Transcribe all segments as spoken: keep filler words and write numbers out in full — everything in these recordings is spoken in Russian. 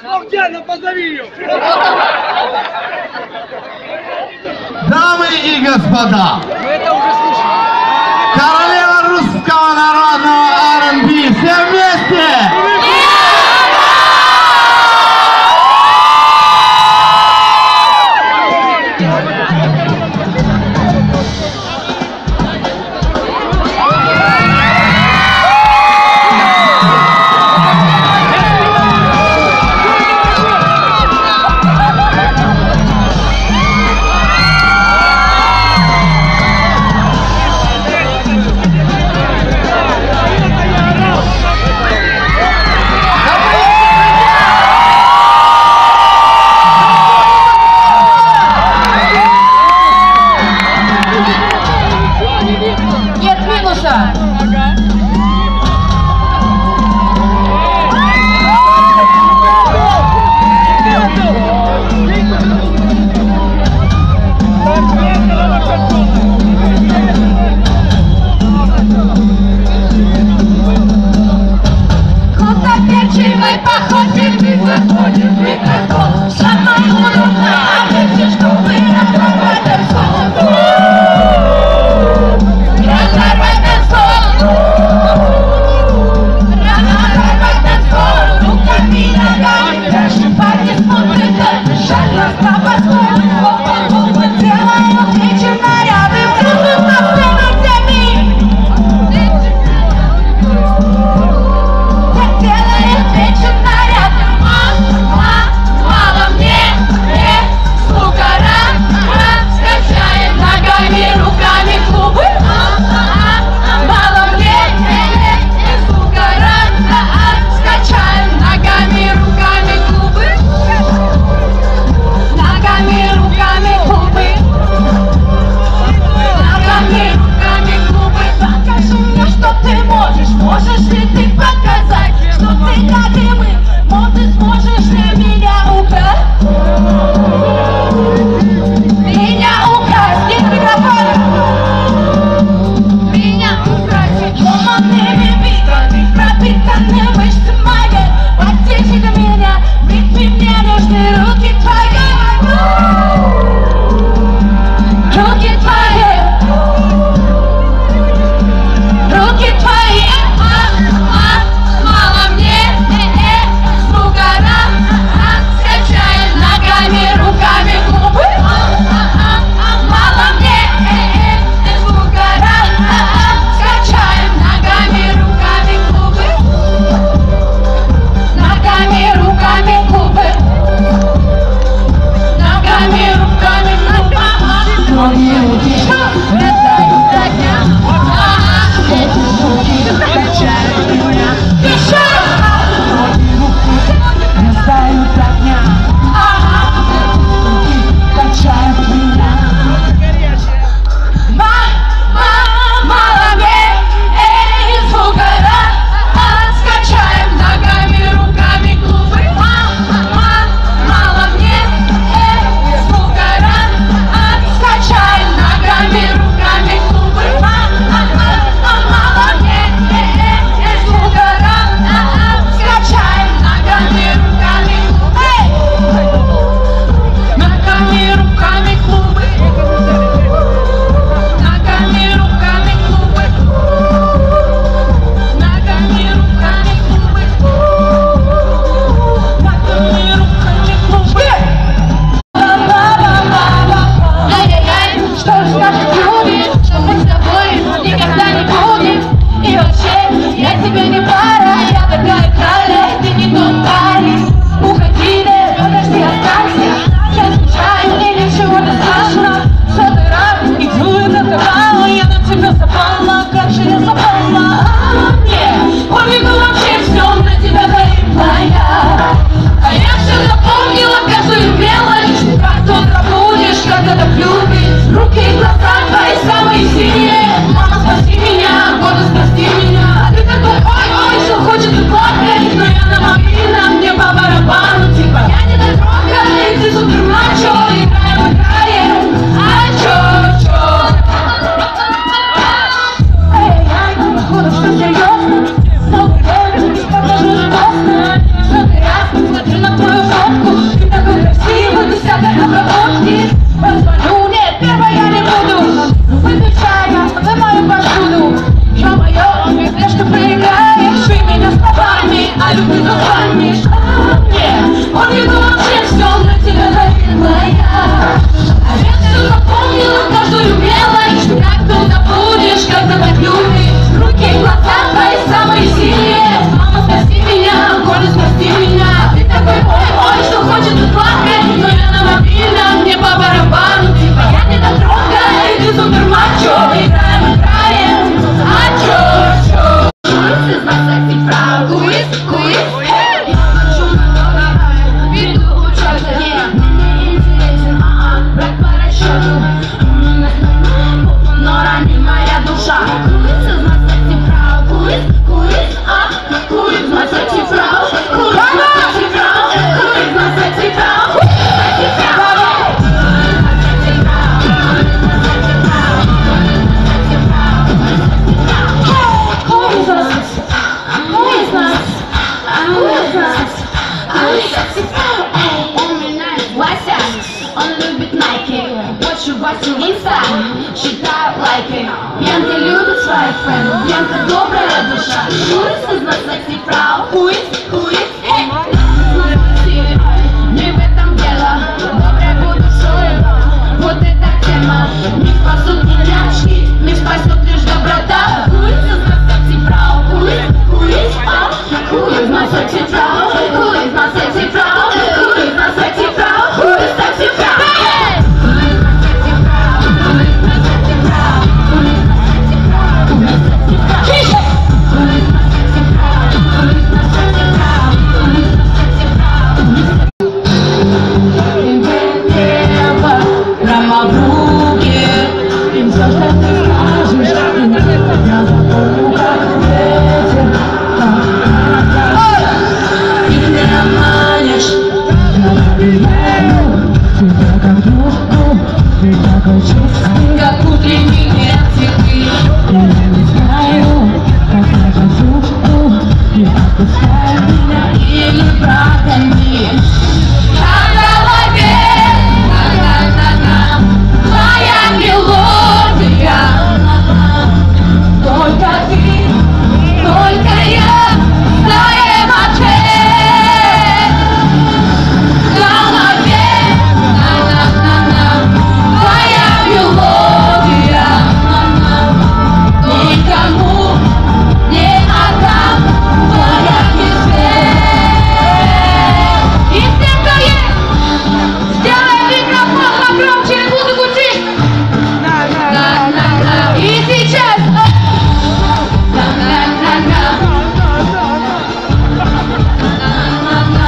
Славдяна, позови ее! Дамы и господа, Мы это уже слышали. королева русского народного ар энд би, все вместе! Нет минуса. Хлопоперчивый походник, мы заходим в микрофон. Самое удобное, а вы все, что вы разорвать сон. Разорвать сон. Разорвать сон. Руками, ногами, дальше парни смотрят, дышать нас по-босому. Опа-опа, делаю встречи наряды, врежем на сцену всеми. Делаем встречу наряды, ма, ма, мало мне. Ульса добрая душа, Ульса из нас секси фрау. Ульс, Ульс, эй, не в этом дело, добрая буду душой. Вот эта тема, не спасут ни лячки, не спасет лишь доброта. Ульс из нас секси фрау, Ульс, Ульс, а, Ульс из нас секси фрау, Ульс из нас секси фрау, Ульс из нас секси фрау, Ульс секси фрау. Как утренние цветы, я не знаю, как я хочу, не отпускай меня или прогони. А в голове, на-на-на-на, твоя мелодия. Только ты, только я, знаем ответ. В голове, на-на-на-на, твоя мелодия. Никому не отдам твой яркий свет. И все, кто есть, сделай микрофон погромче и музыку тише. На-на-на. И сейчас. На-на-на-на. На-на-на.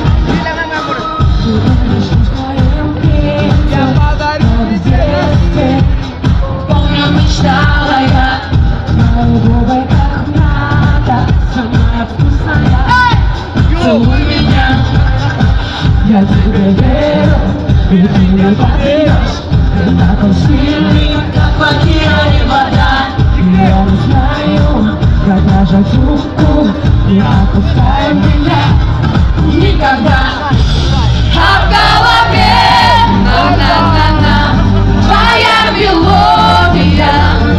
Помню, мечтала я, голубой как надо, самая вкусная. Целуй меня, я тебе верю, и ты мне поверишь. Ты такой сильный, как в океане вода. И я не знаю, как нажать руку, не отпускай меня никогда. А в голове, на-на-на-на, твоя мелодия.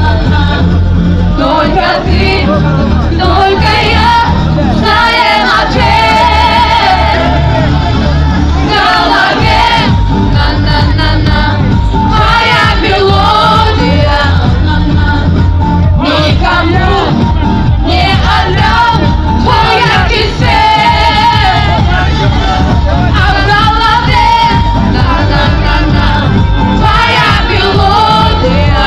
Только ты, только я, знаем ответ. В голове, на-на-на-на, твоя мелодия. Никому не отдам твой яркий свет. А в голове, на-на-на-на, твоя мелодия.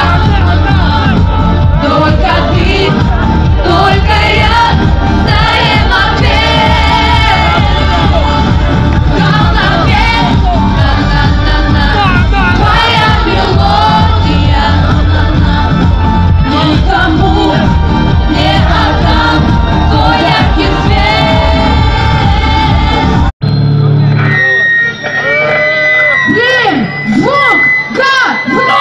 Только ты, только я, знаем ответ. В голове, на-на-на-на, твоя мелодия. Никому не отдам твой яркий свет. Дым, звук, говно!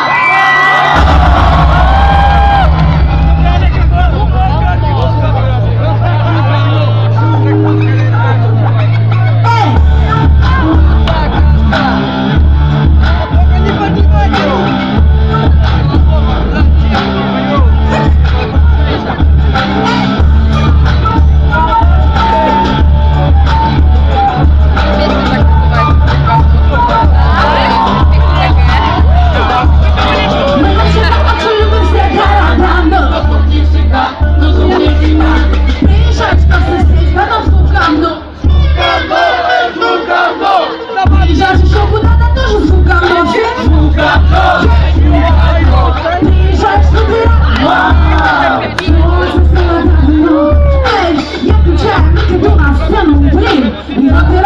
Не поднимайте его! Мы начинаем обширны все города, но звук не всегда, но звук не всегда. Приезжать, как соседь, потом звук говно. Приезжать еще куда-то, тоже звук говно. Приезжать сюда, эй, я включаю микрофон на сцену, блин, и вот